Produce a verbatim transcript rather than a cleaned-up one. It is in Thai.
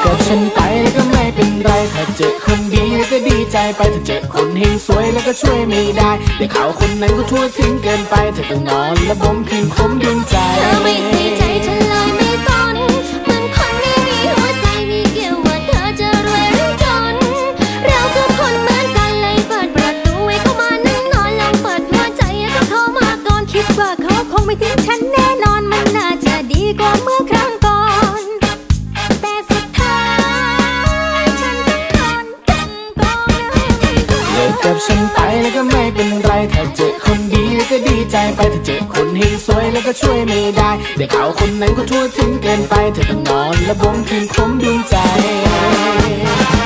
กับฉันไปแล้วก็ไม่เป็นไรถ้าเจอคนดีแล้วก็ดีใจไปถ้าเจอคนเฮงสวยแล้วก็ช่วยไม่ได้แต่เขาคนนั้นก็ทั่วถึงเกินไปเธอต้องนอนและบ่มคืนคมดวงใจเธอไม่ใส่ใจฉันเลยไม่สนเหมือนคนไม่มีหัวใจมีเกี่ยวว่าเธอจะรวยหรือจนเราคือคนเหมือนกันเลยเปิดประตูให้เข้ามานั่งนอนลองเปิดหัวใจให้เขามาก่อนคิดว่าเขาคงไม่ทิ้งฉันแน่นอนมันน่าจะดีกว่าเมื่อครั้งก่อนแต่สุดท้ายฉันต้องทนต้องกองเลิกกับฉันไปแล้วก็ไม่เป็นไรถ้าเจอคนดีแล้วก็ดีใจไปถ้าเจอคนเฮงสวยแล้วก็ช่วยไม่ได้แต่เขาคนนั้นก็ทั่วถึงเกินไปเธอต้องนอนและบ่มคืนคมดวงใจ